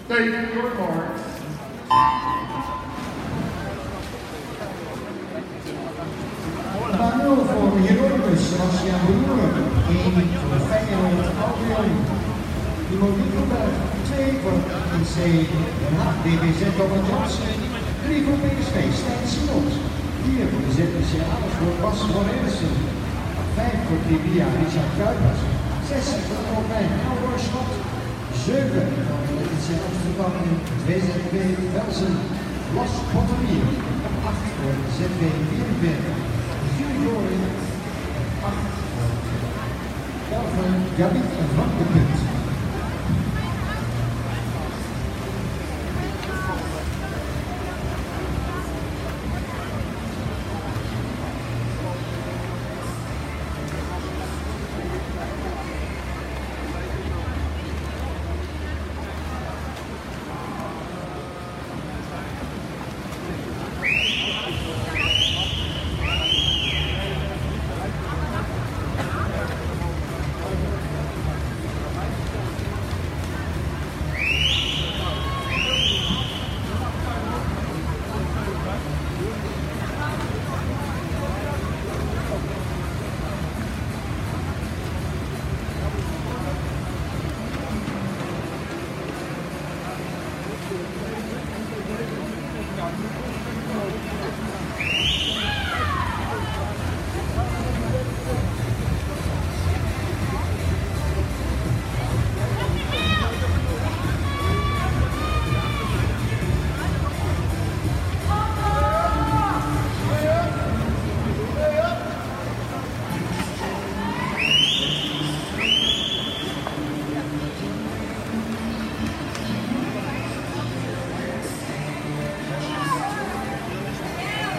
State your marks. Manuel voor Hieronymus, Sebastian Broeren, 1 voor Feyenoord Albion. Monique Berg, 2 voor NEC Den Haag, DBZ Thomas Johnson, 3 voor PSV Stijn Simons, 4 voor de ZPC Amersfoort Bas van Erissen, 5 voor Trivia Richard Kuipers, 6 voor Robijn Elroy Schot, 7 voor de LTC Amsterdam en 2 ZV Velsen Las Potterier, 8 voor ZV Vierenberg, 4 Jorin, 8 voor Kelvin Gabiet en Frank de Punt.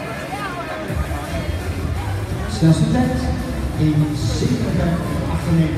Snelste tijd 1:57:98.